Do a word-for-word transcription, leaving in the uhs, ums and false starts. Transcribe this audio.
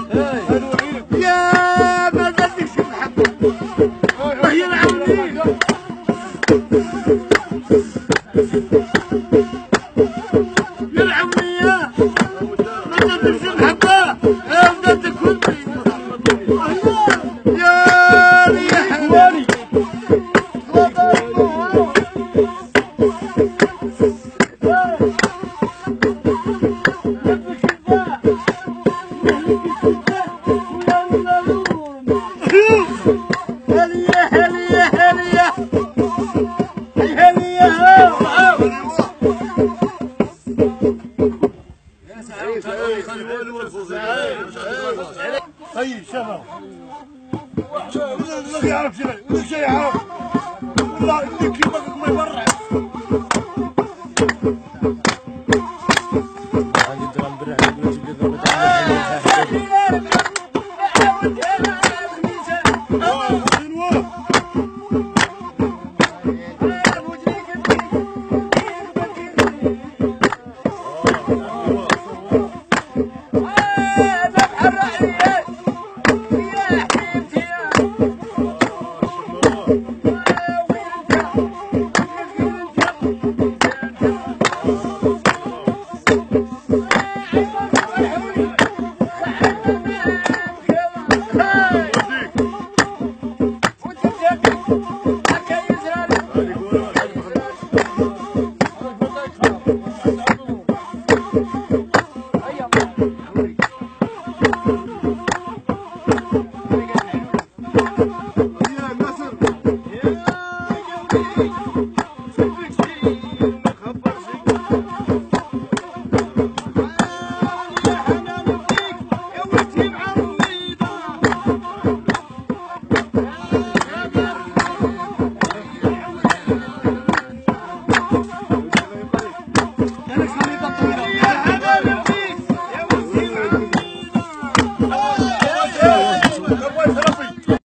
يا ما قدش الحق وهي العونية يا العونية ما قدش الحق يا ولدك كلي يا ريح واري طيب شباب ما يعرف شيء ولا شيء يعرف والله انك يبقى ما يبرع